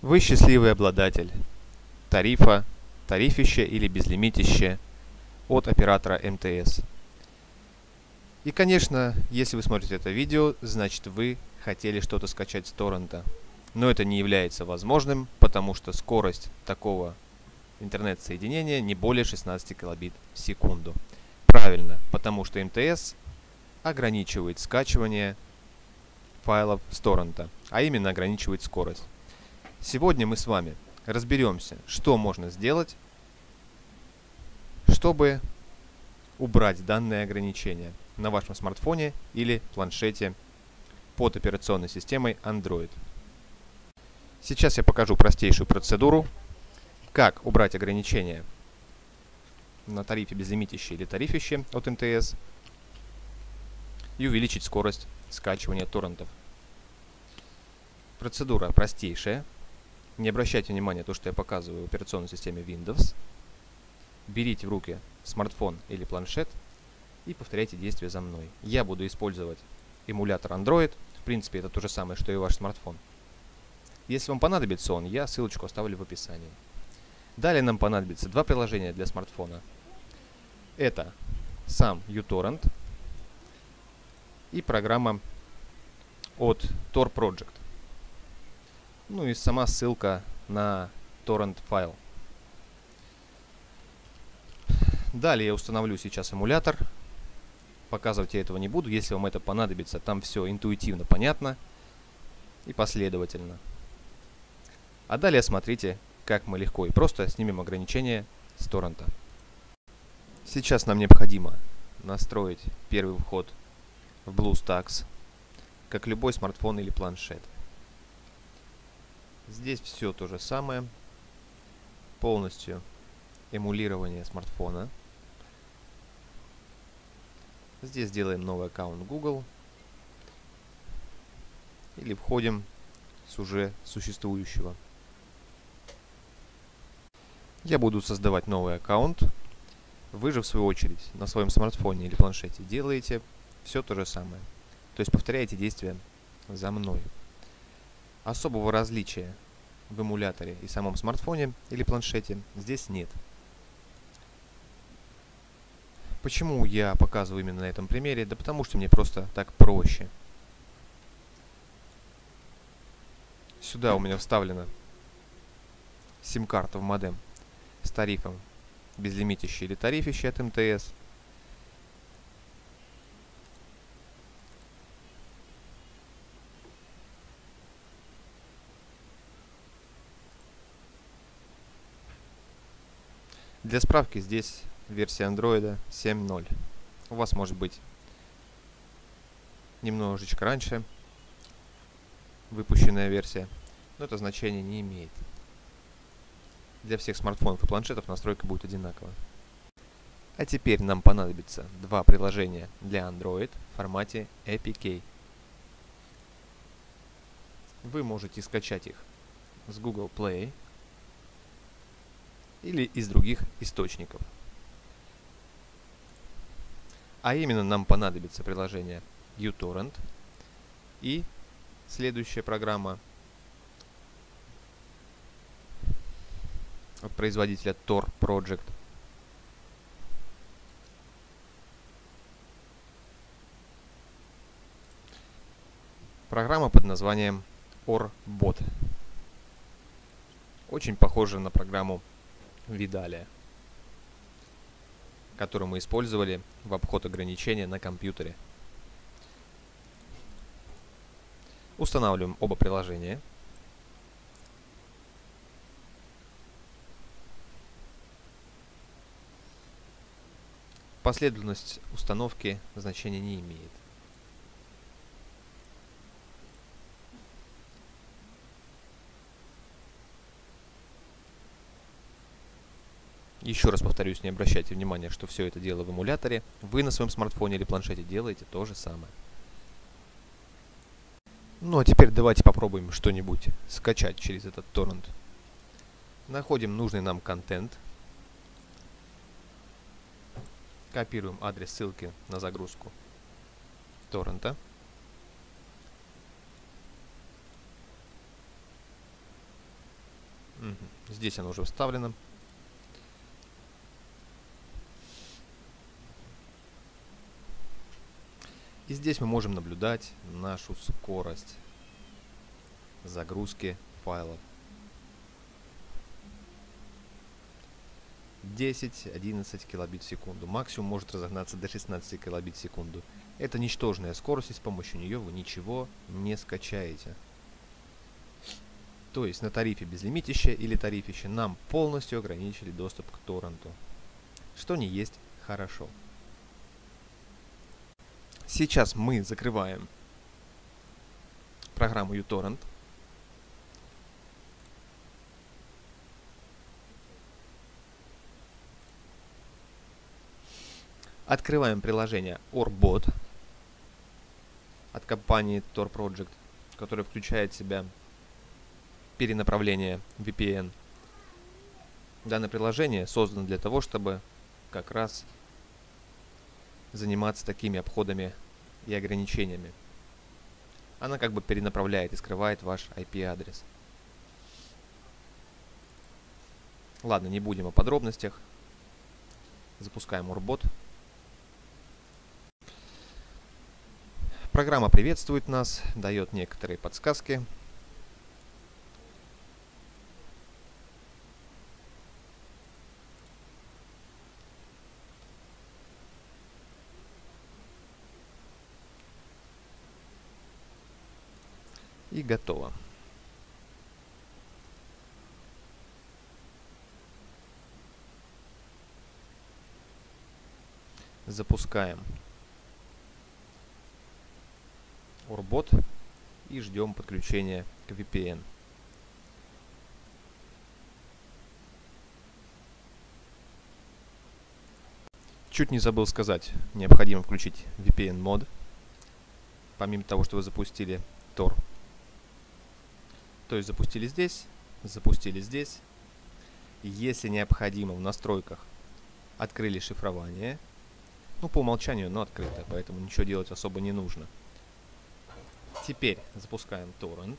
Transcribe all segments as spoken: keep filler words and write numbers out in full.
Вы счастливый обладатель тарифа, тарифище или безлимитище от оператора эм тэ эс. И, конечно, если вы смотрите это видео, значит вы хотели что-то скачать с торрента. Но это не является возможным, потому что скорость такого интернет-соединения не более шестнадцати килобит в секунду. Правильно, потому что эм тэ эс ограничивает скачивание файлов с торрента, а именно ограничивает скорость. Сегодня мы с вами разберемся, что можно сделать, чтобы убрать данное ограничение на вашем смартфоне или планшете под операционной системой Android. Сейчас я покажу простейшую процедуру, как убрать ограничение на тарифе безлимитище или тарифище от эм тэ эс и увеличить скорость скачивания торрентов. Процедура простейшая. Не обращайте внимания на то, что я показываю в операционной системе Windows. Берите в руки смартфон или планшет и повторяйте действия за мной. Я буду использовать эмулятор Android. В принципе, это то же самое, что и ваш смартфон. Если вам понадобится он, я ссылочку оставлю в описании. Далее нам понадобится два приложения для смартфона. Это сам uTorrent и программа от Tor Project. Ну и сама ссылка на торрент файл. Далее я установлю сейчас эмулятор. Показывать я этого не буду. Если вам это понадобится, там все интуитивно понятно и последовательно. А далее смотрите, как мы легко и просто снимем ограничения с торрента. Сейчас нам необходимо настроить первый вход в BlueStacks, как любой смартфон или планшет. Здесь все то же самое. Полностью эмулирование смартфона. Здесь делаем новый аккаунт Google. Или входим с уже существующего. Я буду создавать новый аккаунт. Вы же, в свою очередь, на своем смартфоне или планшете делаете все то же самое. То есть повторяете действия за мной. Особого различия в эмуляторе и самом смартфоне или планшете здесь нет. Почему я показываю именно на этом примере? Да потому что мне просто так проще. Сюда у меня вставлена сим-карта в модем с тарифом безлимитище или тарифище от эм тэ эс. Для справки, здесь версия Android семь ноль. У вас может быть немножечко раньше выпущенная версия, но это значение не имеет. Для всех смартфонов и планшетов настройка будет одинакова. А теперь нам понадобится два приложения для Android в формате эй пи кей. Вы можете скачать их с Google Play или из других источников. А именно нам понадобится приложение uTorrent и следующая программа от производителя Tor Project. Программа под названием Orbot. Очень похожа на программу Vidalia, которую мы использовали в обход ограничения на компьютере. Устанавливаем оба приложения. Последовательность установки значения не имеет. Еще раз повторюсь, не обращайте внимания, что все это дело в эмуляторе. Вы на своем смартфоне или планшете делаете то же самое. Ну а теперь давайте попробуем что-нибудь скачать через этот торрент. Находим нужный нам контент. Копируем адрес ссылки на загрузку торрента. Здесь оно уже вставлено. И здесь мы можем наблюдать нашу скорость загрузки файлов. десять-одиннадцать килобит в секунду. Максимум может разогнаться до шестнадцати килобит в секунду. Это ничтожная скорость, и с помощью нее вы ничего не скачаете. То есть на тарифе безлимитище или тарифище нам полностью ограничили доступ к торренту, что не есть хорошо. Сейчас мы закрываем программу uTorrent. Открываем приложение Orbot от компании Tor Project, которое включает в себя перенаправление ви пи эн. Данное приложение создано для того, чтобы как раз заниматься такими обходами и ограничениями. Она как бы перенаправляет и скрывает ваш ай пи-адрес. Ладно, не будем о подробностях. Запускаем Orbot. Программа приветствует нас, дает некоторые подсказки. И готово. Запускаем Orbot и ждем подключения к ви пи эн. Чуть не забыл сказать, необходимо включить ви пи эн мод, помимо того, что вы запустили Tor. То есть запустили здесь, запустили здесь. Если необходимо, в настройках открыли шифрование. Ну, по умолчанию, но открыто, поэтому ничего делать особо не нужно. Теперь запускаем торрент.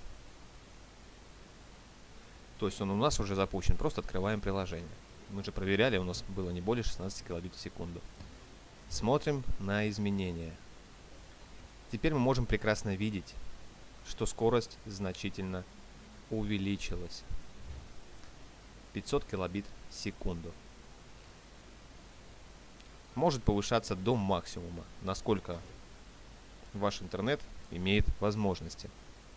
То есть он у нас уже запущен. Просто открываем приложение. Мы же проверяли, у нас было не более шестнадцати килобит в секунду. Смотрим на изменения. Теперь мы можем прекрасно видеть, что скорость значительно увеличилась. пятьсот килобит в секунду. Может повышаться до максимума, насколько ваш интернет имеет возможности.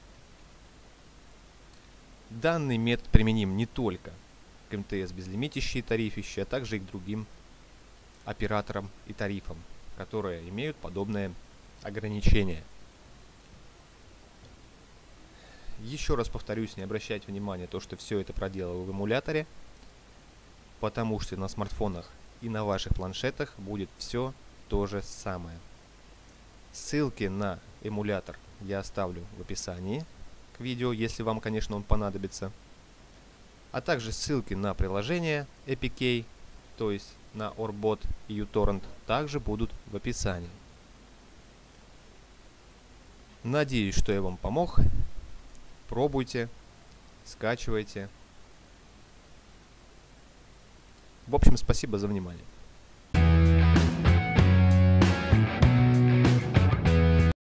Данный метод применим не только к эм тэ эс безлимитище и тарифище, а также и к другим операторам и тарифам, которые имеют подобные ограничения. Еще раз повторюсь, не обращайте внимания на то, что все это проделал в эмуляторе, потому что на смартфонах и на ваших планшетах будет все то же самое. Ссылки на эмулятор я оставлю в описании к видео, если вам, конечно, он понадобится. А также ссылки на приложение эй пи кей, то есть на Orbot и uTorrent, также будут в описании. Надеюсь, что я вам помог. Пробуйте, скачивайте. В общем, спасибо за внимание.